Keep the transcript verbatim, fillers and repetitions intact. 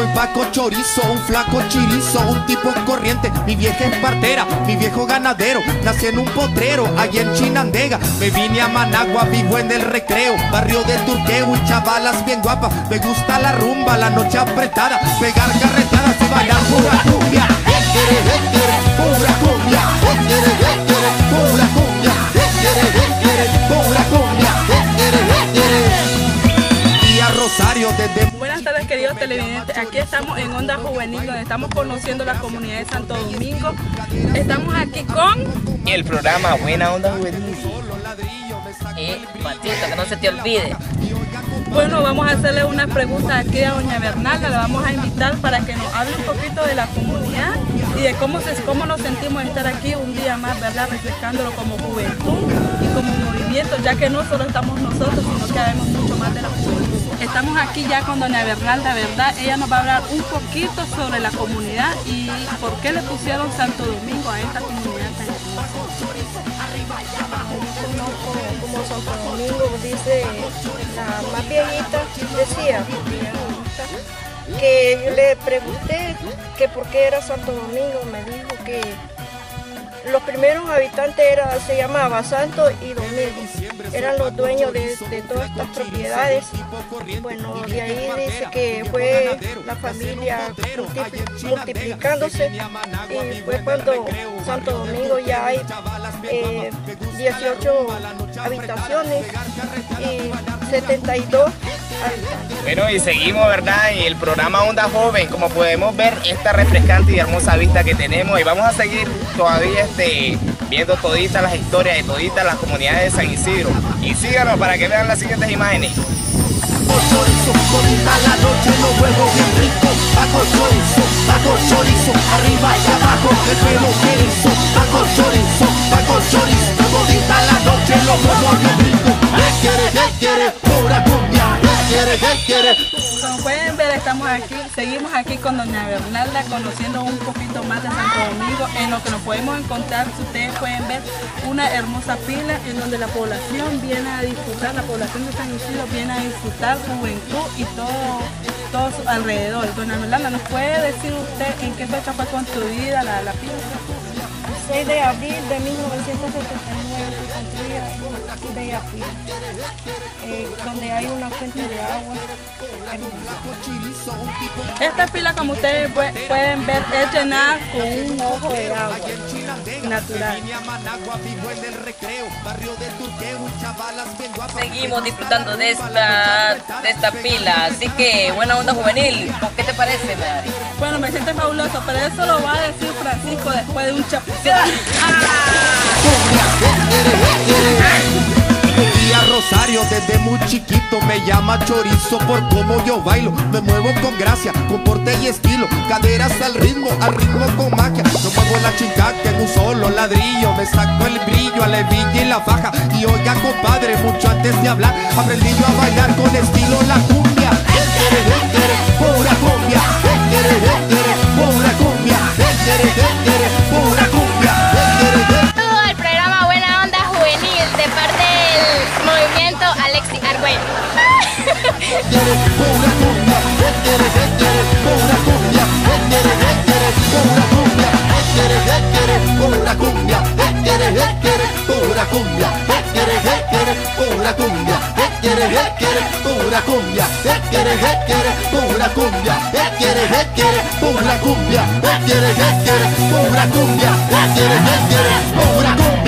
vaco chorizo, un flaco chirizo, un tipo corriente. Mi vieja es partera, mi viejo ganadero. Nací en un potrero, allá en Chinandega. Me vine a Managua, vivo en el Recreo, barrio de Turqueo y chavalas bien guapas. Me gusta la rumba, la noche apretada, pegar carretadas y bailar pura cumbia. Pura cumbia, pura cumbia, pura cumbia. Y a Rosario desde... Buenas tardes, queridos televidentes. Aquí estamos en Onda Juvenil, donde estamos conociendo la comunidad de Santo Domingo. Estamos aquí con... el programa Buena Onda Juvenil. Eh, Matito, que no se te olvide. Bueno, vamos a hacerle una pregunta aquí a doña Bernalda. La vamos a invitar para que nos hable un poquito de la comunidad y de cómo, se, cómo nos sentimos de estar aquí un día más, ¿verdad? Refrescándolo como juventud y como movimiento, ya que no solo estamos nosotros, sino que sabemos mucho más de la juventud. Estamos aquí ya con doña Bernalda, ¿verdad? Ella nos va a hablar un poquito sobre la comunidad y por qué le pusieron Santo Domingo a esta comunidad tan hermosa. Como Santo Domingo, dice la más viejita, decía que yo le pregunté que por qué era Santo Domingo. Me dijo que los primeros habitantes era, se llamaba Santo y Domingo, eran los dueños de, de todas estas propiedades. Bueno, de ahí dice que fue la familia multiplicándose y fue cuando Santo Domingo ya hay eh, dieciocho habitaciones y setenta y dos habitantes. Bueno, y seguimos, ¿verdad? En el programa Onda Joven, como podemos ver esta refrescante y hermosa vista que tenemos, y vamos a seguir todavía este, viendo toditas las historias de toditas las comunidades de San Isidro. Y síganos para que vean las siguientes imágenes. Paco chorizo, todita la noche los huevos bien ricos. Paco chorizo, paco chorizo, arriba y abajo el pelo erizo. Paco chorizo, paco chorizo, todita la noche los huevos bien ricos. ¿Qué quiere, qué quiere? Pura cumbia. ¿Qué quiere, qué quiere? Como pueden ver, estamos aquí, seguimos aquí con doña Bernalda, conociendo un poquito más de Santo Domingo, en lo que nos podemos encontrar. Si ustedes pueden ver una hermosa pila en donde la población viene a disfrutar, la población de San Isidro viene a disfrutar juventud y todo, todo su alrededor. Doña Bernalda, ¿nos puede decir usted en qué fecha fue construida la, la pila? seis de abril de mil novecientos setenta y nueve fue construida una bella pila, eh, donde hay una fuente de agua hermosa. Esta pila, como ustedes pueden ver, es llenada con un ojo de agua natural. Seguimos disfrutando de esta, de esta pila, así que Buena Onda Juvenil. ¿Qué te parece, Mari? Bueno, me siento fabuloso, pero eso lo va a decir Francisco después de un chapuceo. Y a Rosario desde muy chiquito me llama chorizo por cómo yo bailo. Me muevo con gracia, con porte y estilo, caderas al ritmo, al ritmo con magia. No muevo la chincaca en un solo ladrillo, me saco el brillo a la hebilla y la faja. Y oiga, compadre, mucho antes de hablar, aprendí yo a bailar con estilo la cumbia. Pura cumbia, pura cumbia, pura cumbia. Todo el programa Buena Onda Juvenil de parte del movimiento Alexi Argüello. Pura cumbia, pura cumbia, pura cumbia, pura cumbia, pura cumbia, pura cumbia, pura cumbia, pura cumbia, pura cumbia, pura cumbia, pura cumbia.